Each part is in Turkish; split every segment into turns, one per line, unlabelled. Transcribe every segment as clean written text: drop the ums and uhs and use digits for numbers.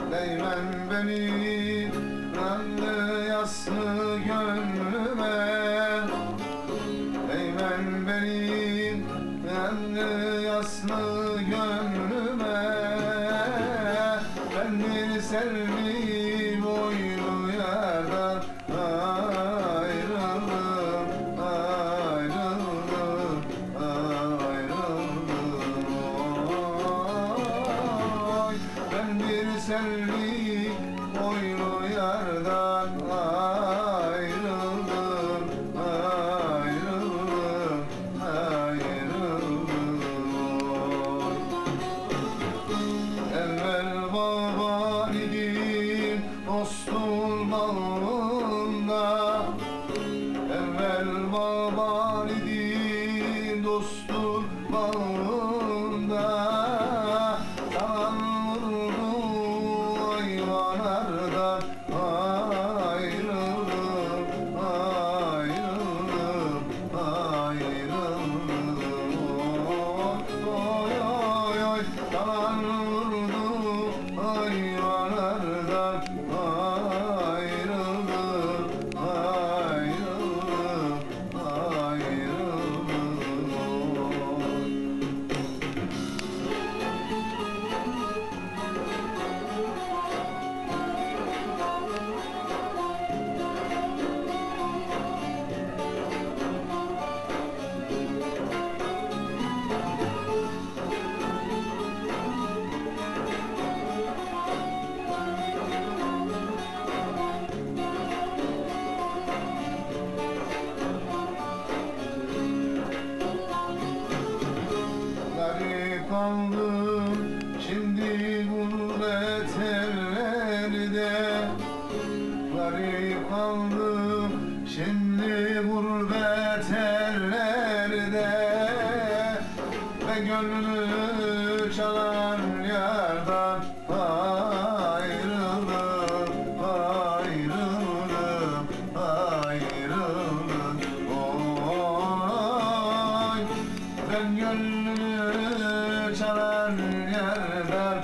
Değmen benim yanlı yaslı gönlüme, değmen benim yanlı yaslı gönlüme. Ben bir sevdiğim boylu yerden ayrıldım, ayrıldım, ayrıldım. Oy, ben bir sevdiğim boylu yerden ayrıldım, ayrıldım, ayrıldım. Evvel baban idim dostun bağında, evvel baban idim dostun bağında. Kan vurdu hayvanlardan ayrıldım, ayrıldım, ayrıldım. Oy, oy, oy, kan vurdu hayvanlardan ayrıldım, ayrıldım, ayrıldım. Garip kaldım şimdi gurbet ellerde, garip kaldım şimdi gurbet ellerde. Ve gönlü çalan yerden ayrıldım, ayrıldım, ayrıldım. Oy, ben gönlümü çalan yerden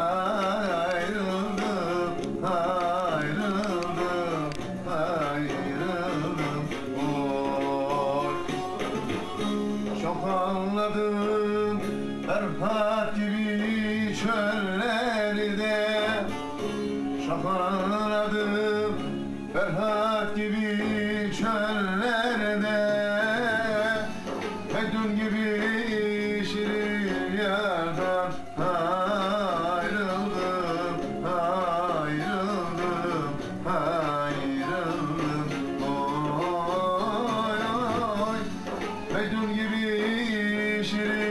ayrıldım, ayrıldım, ayrıldım. Oy, çok ağladım Ferhat gibi çöllerde, çok ağladım Ferhat gibi çöllerde. Ve dün gibi şirin yerden ayrıldım, ayrıldım, ayrıldım. Oy, oy, ve dün gibi şirin